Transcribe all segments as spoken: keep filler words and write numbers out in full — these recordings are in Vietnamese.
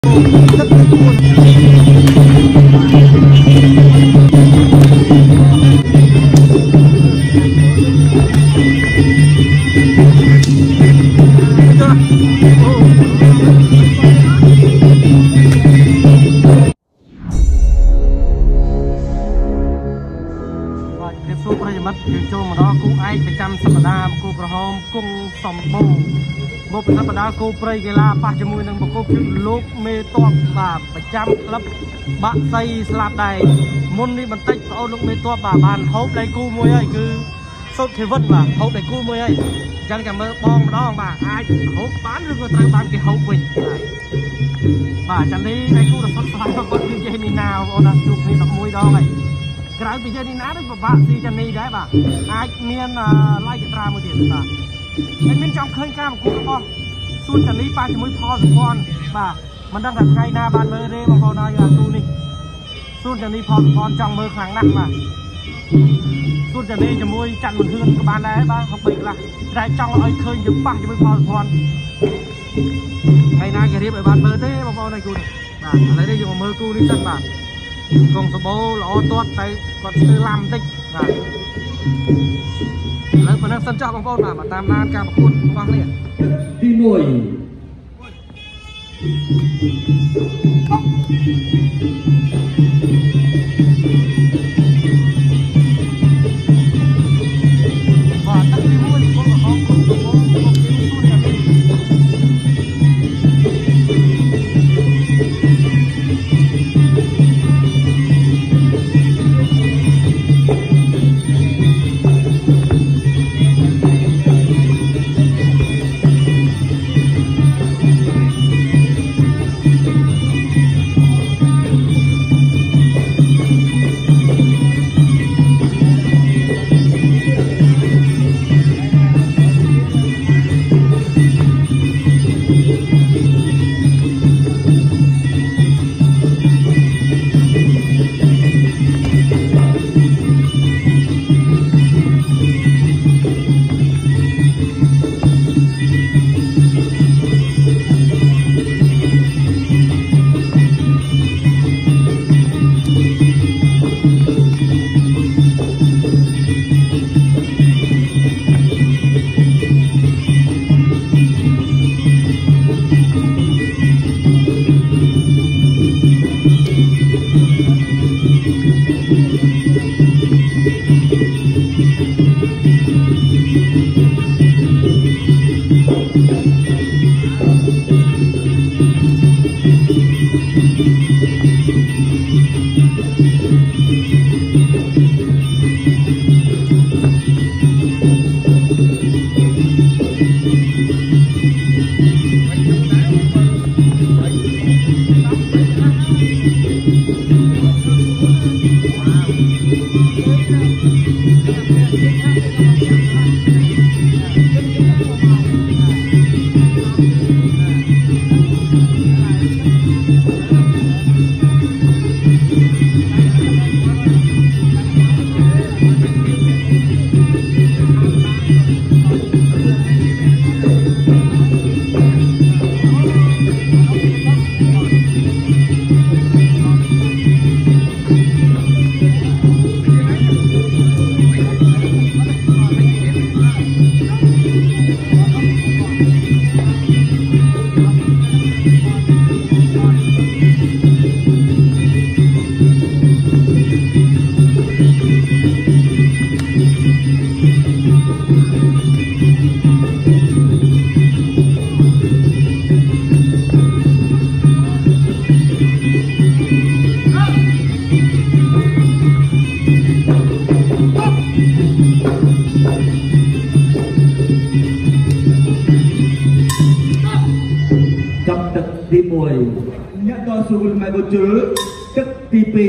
một phần bắt đầu cô prey cái là ba trăm mười nâng một cô lốp mê toa và bảy trăm club bạn xây slab này môn đi bắn tách ô lúc mê toa và bàn hốp đầy cu môi ấy cứ sốt thế vân mà hốp đầy cu môi ấy chẳng cảm ơn bom đó mà ai hốp bán được người ta bán cái hốp mình và chẳng đi đây cu là sốt slab mà vẫn như vậy đi nào ô là chụp đi đập môi đó này cái bây giờ đi nát đấy và bạn gì chẳng đi đấy mà ai miên like cái ra một tiền mà em bên trong khơi ca một cú con xuân chẳng lý ba cho mới pho rồi con và mình đang đặt ngay na ban mơ đây mà con nói là tu này xuân chẳng lý pho rồi con trong mơ kháng nặng mà xuân chẳng lý cho môi chặn một hương của ban đấy ba không bị là đại trong ấy khơi những ba cho mới pho rồi con ngày nay cái điệp ở ban mơ thế mà con này cu này à lấy đây dùng mơ cu đi sân bạn còn số bố là ô tốt tay còn tư làm tích à lấy phần năng sân cho bằng phone mà tam nan ca một cuốn quang liền đi mùi và tắt đi mùi con của con con số bố con kiếm xuống là đi mùi nhận cho xuống mày một chữ tức tê pê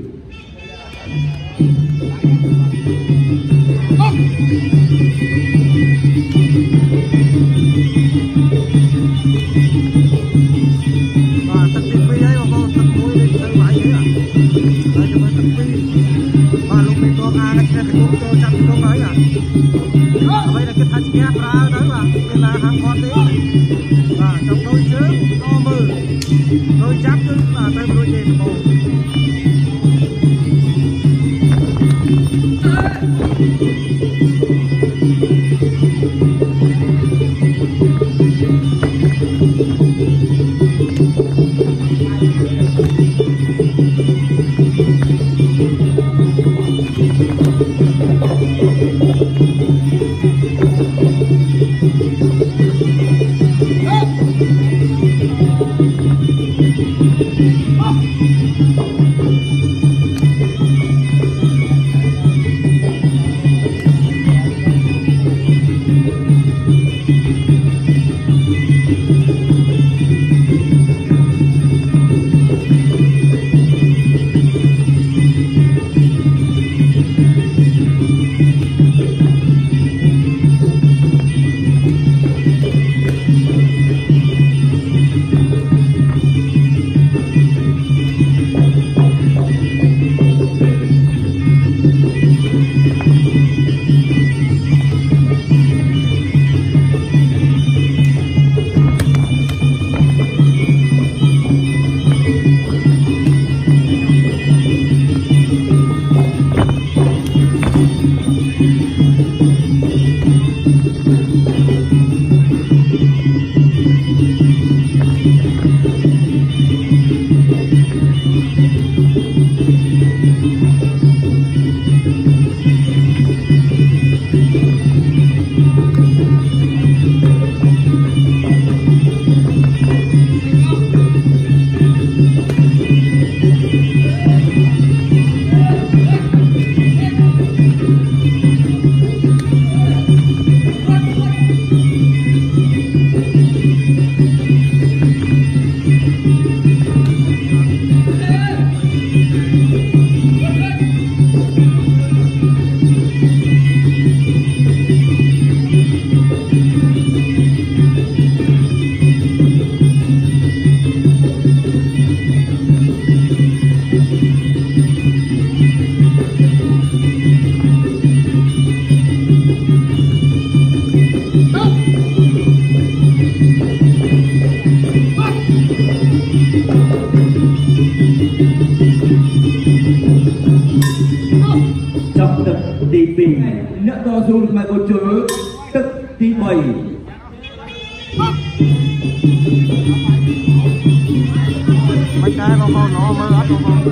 và tận tê pê ấy mà con tận môi lên tới vải ấy à đây cho mình tận pê và lúc này con a cái cái con cho chặt con ấy à vậy là cái thanh ghép ra đấy mà đây là hàng con đấy và trong đôi trước to mờ lôi giáp cứ à, tới lôi về một trong tập đi bình nhớ to dù mà có chữ tức đi bảy mấy cái nó con nó mới ấp nó con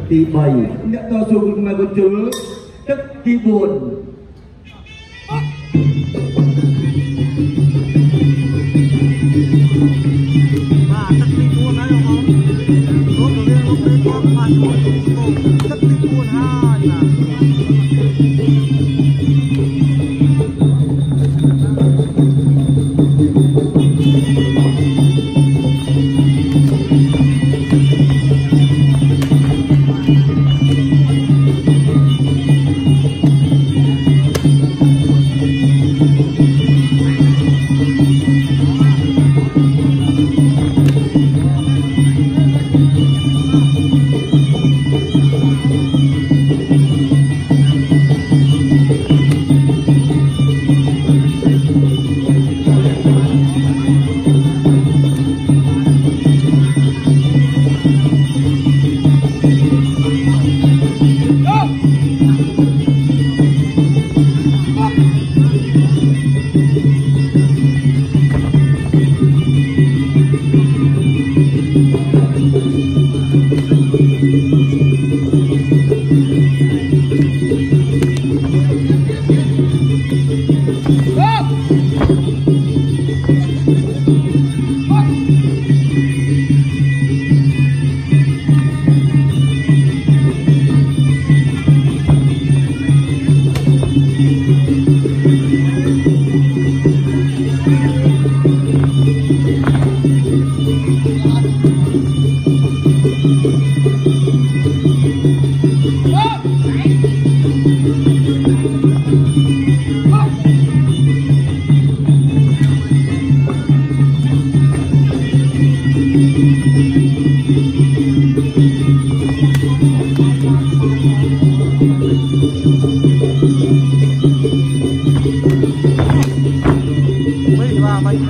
ទីបីអ្នកតស៊ូក្នុងកម្ពុជាទឹកទីបួន và tất nhiên luôn đấy đúng không? Lúc đầu tiên lúc đấy có ba chuỗi tất nhiên luôn hai là mấy ba mấy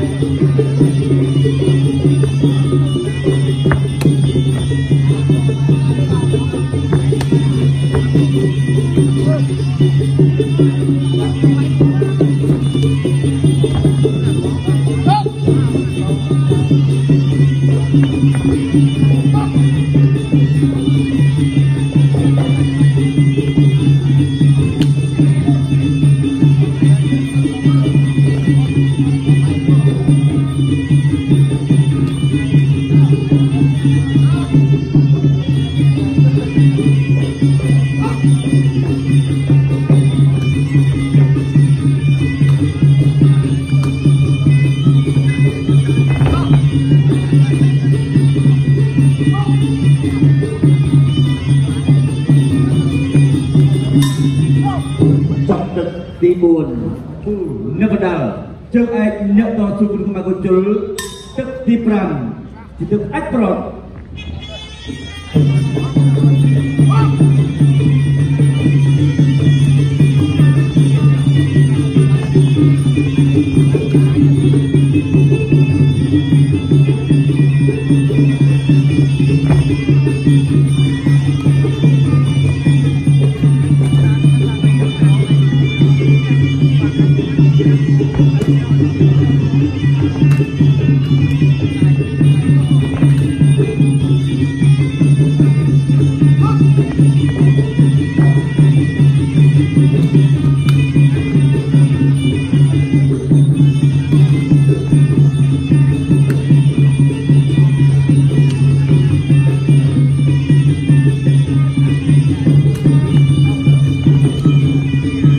ទីបួនអ្នកបណ្ដាលជើងឯកអ្នកតស៊ូក្នុងកម្ពុជាទឹកទីប្រាំជាទឹកអាចប្រត់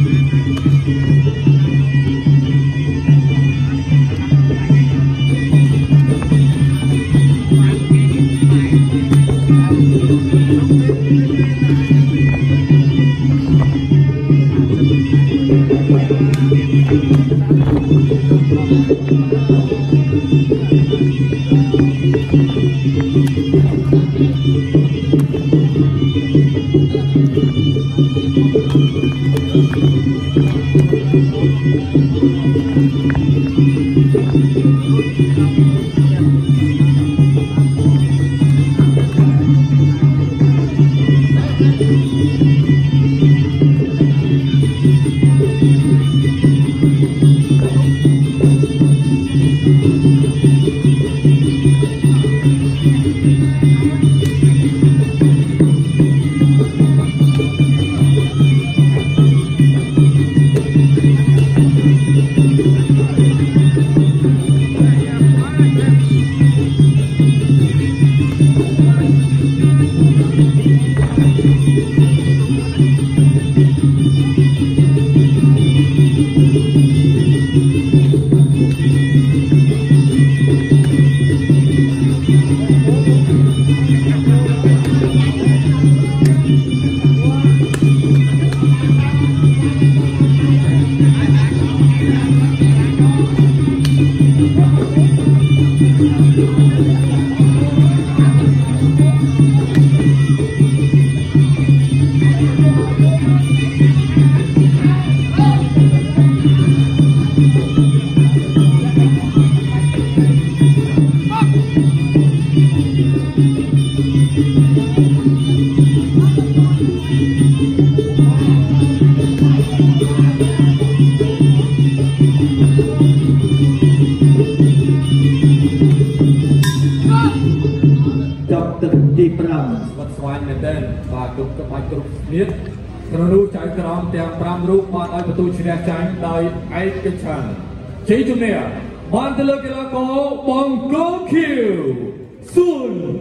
Hãy subscribe cho kênh Ghiền Mì Gõ để không bỏ lỡ វាញ់មែនទែនបាទគ្រប់ក្បាច់គ្រប់ស្នៀតក្នុងនោះចៅក្រមទាំងប្រាំរូបបានឲ្យបន្ទូឈ្នះចាញ់ដោយឯកច្ឆន្ទជ័យជំនះបានទៅលើកីឡាករបង្គោលខៀវសួន